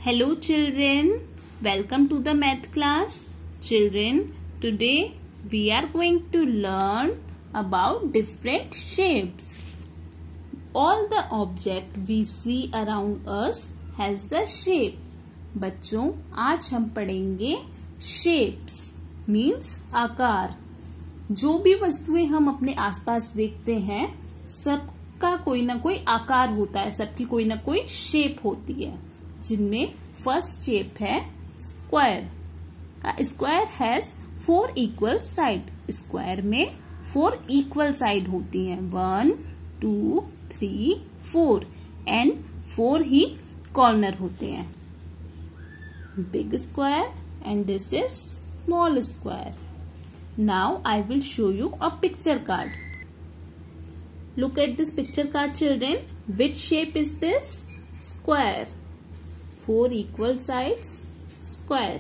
Hello children, welcome to the math class. Children, today we are going to learn about different shapes. All the object we see around us has the shape. बच्चों, आज हम पढ़ेंगे shapes means आकार. जो भी वस्तुएं हम अपने आसपास देखते हैं सबका कोई ना कोई आकार होता है, सबकी कोई ना कोई शेप होती है, जिनमें फर्स्ट शेप है square. Square has 4 equal side. Square में 4 इक्वल साइड होती हैं. 1 2 3 4 एंड 4 ही कॉर्नर होते हैं. Big square and this is small square. Now I will show you a picture card. Look at this picture card, children. Which shape is this? Square. 4 equal sides, square.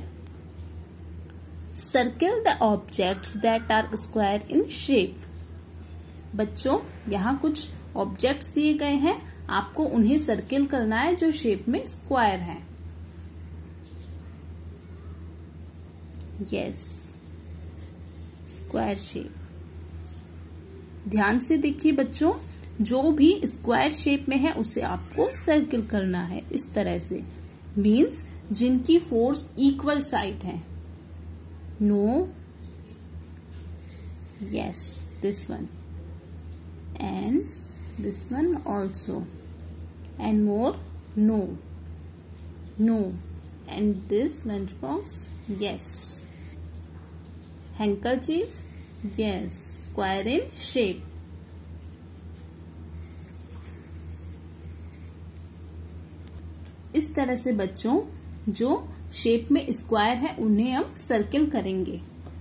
Circle the objects that are square in shape. बच्चों, यहाँ कुछ objects दिए गए हैं, आपको उन्हें circle करना है जो शेप में स्क्वायर है. Yes, square shape. ध्यान से देखिए बच्चों, जो भी स्क्वायर शेप में है उसे आपको सर्किल करना है इस तरह से. मीन्स जिनकी 4 इक्वल साइड है. No, yes, this one and this one also and more. No, no and this lunch box. Yes, handkerchief. Yes, square in shape. इस तरह से बच्चों जो शेप में स्क्वायर है उन्हें हम सर्किल करेंगे.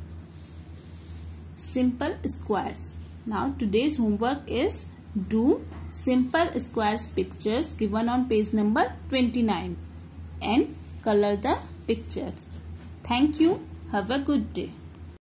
Simple squares. Now today's homework is do simple squares pictures given on page number 29 and color the pictures. Thank you. Have a good day.